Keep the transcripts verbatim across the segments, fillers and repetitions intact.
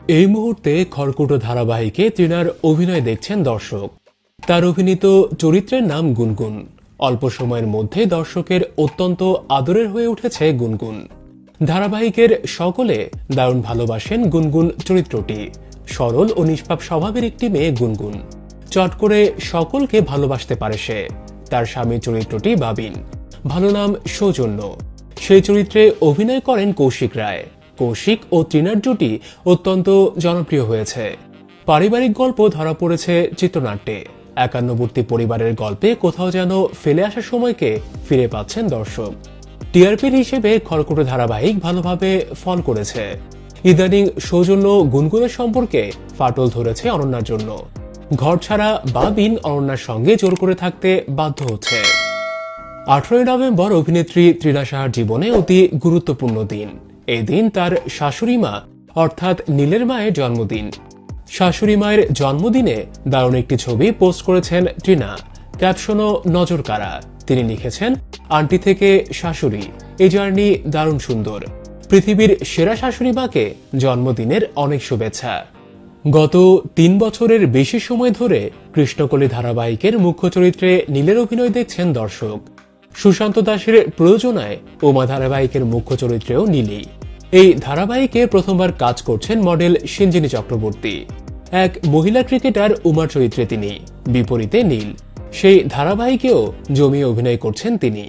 এই মুহূর্তে খড়কুটো ধারাবাহিকে তৃণার অভিনয় দেখছেন দর্শক। তার অভিনীত চরিত্রের নাম গুনগুন। অল্প সময়ের মধ্যে দর্শকের অত্যন্ত আদরের হয়ে উঠেছে গুনগুন। ধারাবাহিকের সকলে দারুণ ভালোবাসেন গুনগুন চরিত্রটি। সরল ও নিষ্পাপ স্বভাবের একটি মেয়ে গুনগুন, চট করে সকলকে ভালোবাসতে পারে সে। তার স্বামী চরিত্রটি বাবিন, ভালো নাম সৌজন্য। সেই চরিত্রে অভিনয় করেন কৌশিক রায়। কৌশিক ও তৃণার জুটি অত্যন্ত জনপ্রিয় হয়েছে। পারিবারিক গল্প ধরা পড়েছে চিত্রনাট্যে। একান্নবর্তী পরিবারের গল্পে কোথাও যেন ফেলে আসার সময়কে ফিরে পাচ্ছেন দর্শক। টিআরপির হিসেবে খড়কুটো ধারাবাহিক ভালোভাবে ফল করেছে। ইদানিং সৌজন্য গুনগুনের সম্পর্কে ফাটল ধরেছে অনন্যার জন্য। ঘর ছাড়া বাবিন অনন্যার সঙ্গে জোর করে থাকতে বাধ্য হচ্ছে। আঠারোই নভেম্বর অভিনেত্রী তৃণা সাহার জীবনে অতি গুরুত্বপূর্ণ দিন। এই দিন তার শাশুড়ি মা অর্থাৎ নীলের মায়ের জন্মদিন। শাশুড়ি মায়ের জন্মদিনে দারুণ একটি ছবি পোস্ট করেছেন তৃণা। ক্যাপশনও নজর কাড়া। তিনি লিখেছেন, আন্টি থেকে শাশুড়ি, এই জার্নি দারুণ সুন্দর। পৃথিবীর সেরা শাশুড়ি মাকে জন্মদিনের অনেক শুভেচ্ছা। গত তিন বছরের বেশি সময় ধরে কৃষ্ণকলি ধারাবাহিকের মুখ্য চরিত্রে নীলের অভিনয় দেখছেন দর্শক। সুশান্ত দাসের প্রযোজনায় উমা ধারাবাহিকের মুখ্য চরিত্রেও নীলি। এই ধারাবাহিকে প্রথমবার কাজ করছেন মডেল সিঞ্জিনী চক্রবর্তী। এক মহিলা ক্রিকেটার উমার চরিত্রে তিনি, বিপরীতে নীল। সেই ধারাবাহিকেও জমিয়ে অভিনয় করছেন তিনি।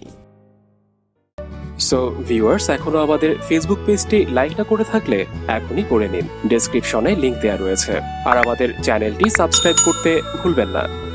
সো ভিউয়ার্স, এখনো আমাদের ফেসবুক পেজটি লাইক না করে থাকলে এখনই করে নিন। ডেসক্রিপশনে লিংক দেওয়া রয়েছে। আর আমাদের চ্যানেলটি সাবস্ক্রাইব করতে ভুলবেন না।